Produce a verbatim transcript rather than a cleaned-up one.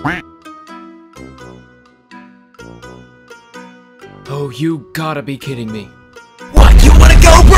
Oh, you gotta be kidding me. What, you wanna go, bro?